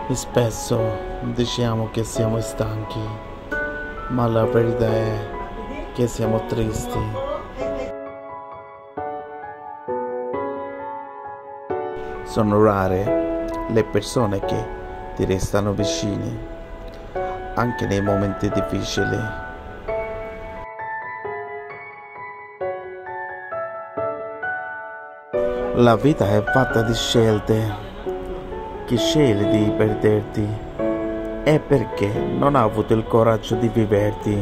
Spesso diciamo che siamo stanchi, ma la verità è che siamo tristi. Sono rare le persone che ti restano vicini, anche nei momenti difficili. La vita è fatta di scelte. Chi sceglie di perderti è perché non ha avuto il coraggio di viverti.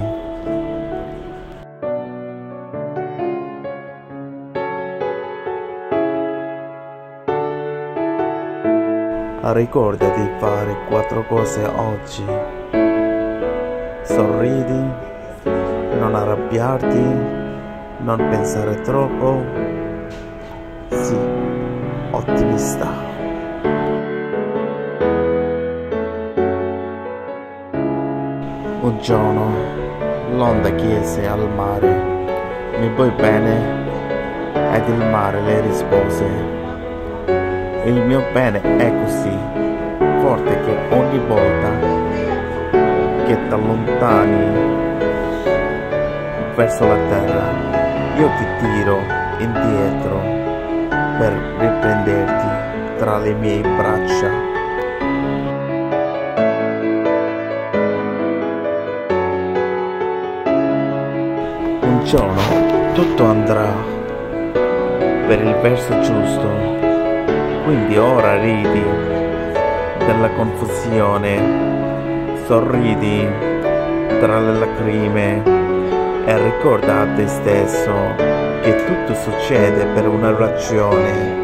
Ricorda di fare 4 cose oggi. Sorridi, non arrabbiarti, non pensare troppo, sii ottimista. Un giorno l'onda chiese al mare: mi vuoi bene? Ed il mare le rispose: il mio bene è così forte che ogni volta che ti allontani verso la terra io ti tiro indietro per riprenderti tra le mie braccia. Un giorno tutto andrà per il verso giusto, quindi ora ridi della confusione, sorridi tra le lacrime e ricorda a te stesso che tutto succede per una ragione.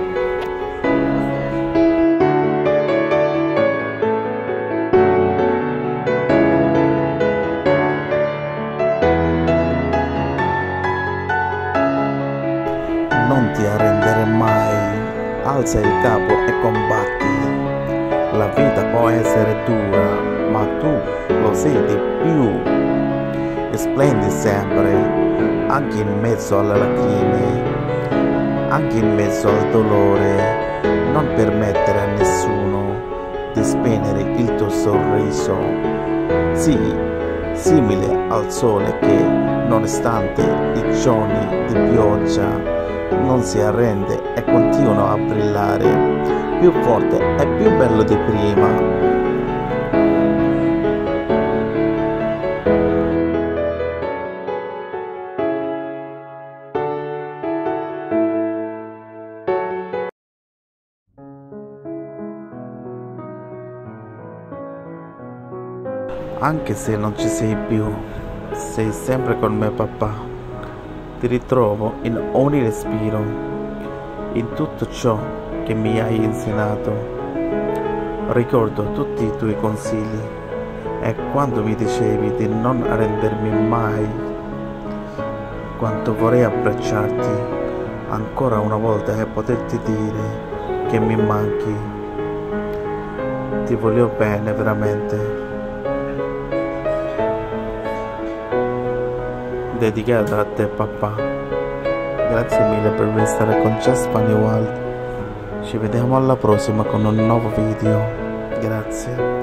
Non ti arrendere mai, alza il capo e combatti. La vita può essere dura, ma tu lo sei di più. Splendi sempre, anche in mezzo alle lacrime, anche in mezzo al dolore. Non permettere a nessuno di spegnere il tuo sorriso. Sii simile al sole che, nonostante i giorni di pioggia, non si arrende e continua a brillare più forte e più bello di prima. Anche se non ci sei più, sei sempre con me, papà. Ti ritrovo in ogni respiro, in tutto ciò che mi hai insegnato. Ricordo tutti i tuoi consigli e quando mi dicevi di non arrendermi mai, quanto vorrei abbracciarti ancora una volta e poterti dire che mi manchi. Ti voglio bene veramente. Dedicata a te, papà. Grazie mille per restare con Just Funny World. Ci vediamo alla prossima con un nuovo video. Grazie.